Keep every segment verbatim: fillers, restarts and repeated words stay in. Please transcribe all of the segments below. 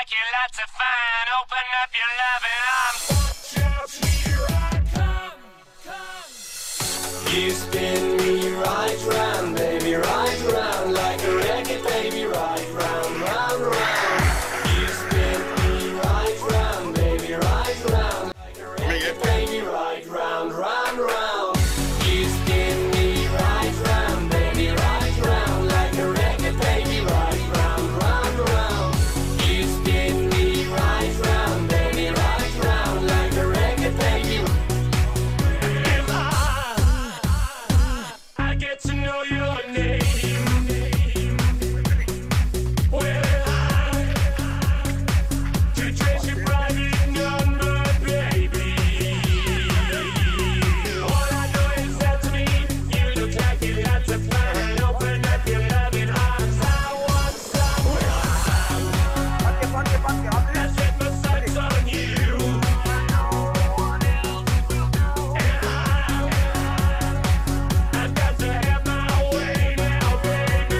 like you lots of fun. Open up your love and arms. Watch out, here I come, come. You spin me right round, baby, right round. Like a record, baby, right round, round, round. You spin me right round, baby, right round. Like a record, baby, right round, round, round. You spin me right round, baby, right round. Like a record, baby, right round, round, round. You spin me right round, baby, right round. Like a record, baby. If I, I get to know your name, well, I to trace your private number, baby. All I know is that to me, you look like you got to fun. Open up your loving arms. I want some. I set my sights on you. And I, I've got to have my way now, baby.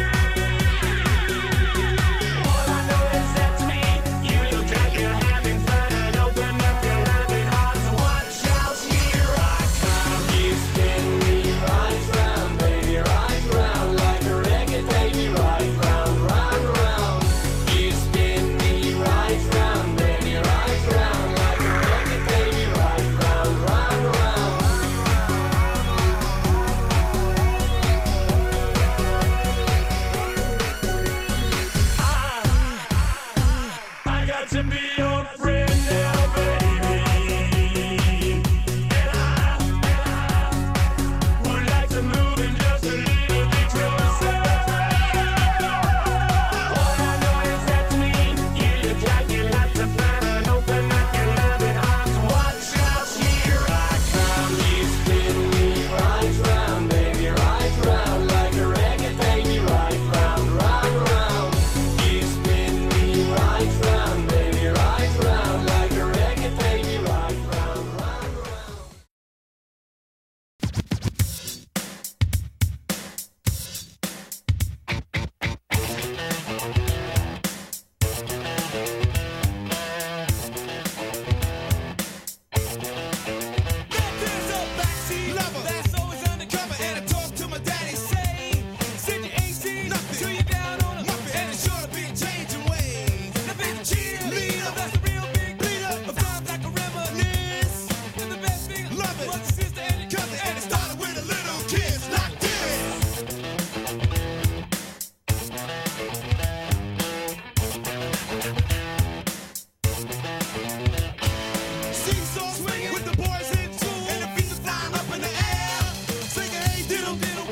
All I know is that to me, you look like you're having fun. Open up your loving arms. Watch out, here I come. You spin me right round, baby, right round. Like a record, baby, right round, round, round. You spin me right round, baby, right round. Like a record, baby, right round, round, round. I got to be your friend now, baby. And I, would like to move in just a little bit closer. All I know is that to me, you look like you lots of fun. Open up your loving arms. Watch out, here I come. You spin me right round, baby, right round. Like a record, baby, right round, round, round. You spin me right round, baby, right round. Like a record, baby, right round, round, round. There's a backseat lover that's always undercover, and I talk to my daddy, say, "Said you ain't seen nothing till you're down on a muffin, and it's sure to be changing ways." Now, baby, cheerleader, that's a real big leader of times I can reminisce. And the best thing, love it, was your sister and your cousin, and it started with a little kiss like this. Seesaw swinging with the boys in tune, and the feet are flying up in the air, singing, "Hey, diddle, diddle,